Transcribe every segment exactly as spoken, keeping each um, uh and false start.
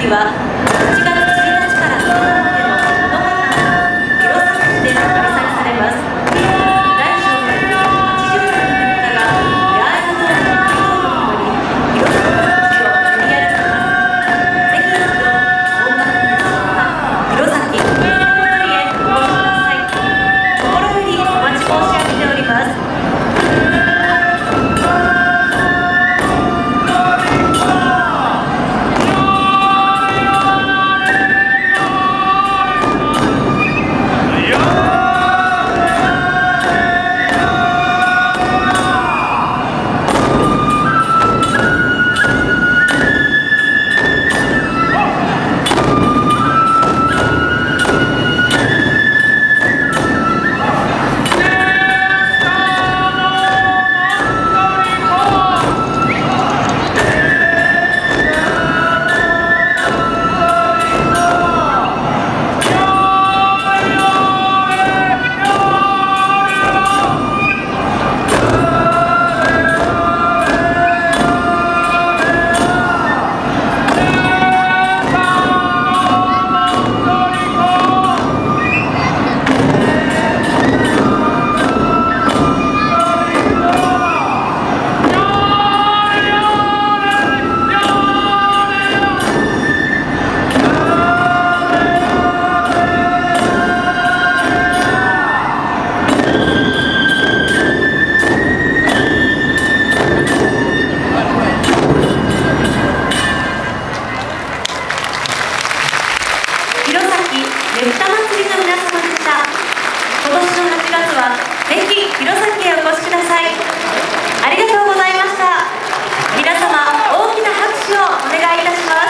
りはしちがつついたちからさんがつまでの野方弘前市で開催されます。大小はちじゅっさいの方が八重山の街道路に乗り弘前の街を練り歩きます。ぜひ一度音楽の弘前ひな祭りへお越しください。心よりお待ち申し上げております。ねぷた祭りの皆様でした。今年のはちがつはぜひ弘前へお越しください。ありがとうございました。皆様大きな拍手をお願いいたします。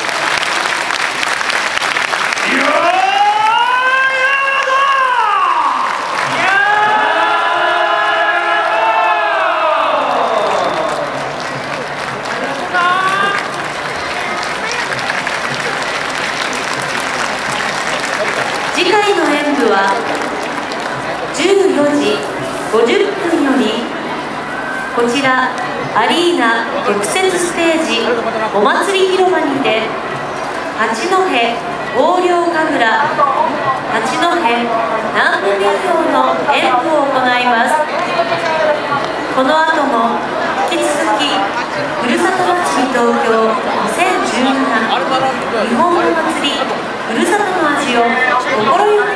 次回の演舞はじゅうよじごじゅっぷんよりこちらアリーナ特設ステージお祭り広場にて八戸横領神楽八戸南部民謡の演舞を行います。この後も引き続きふるさと祭り東京にせんじゅうなな日本の祭りふるさとの味を心よく